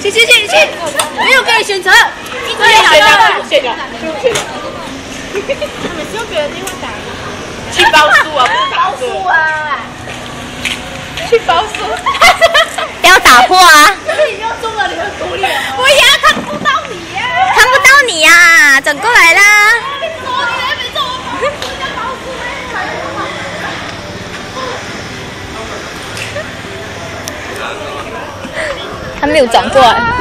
去，没有给你选择， 谢了。 他们是用别的地方打。 去包书啊， 包书啊！ 去包书， 要打破啊！ 你要中了，你会独立。 我呀，看不到你呀，看不到你呀，转过来啦！他没有转过来。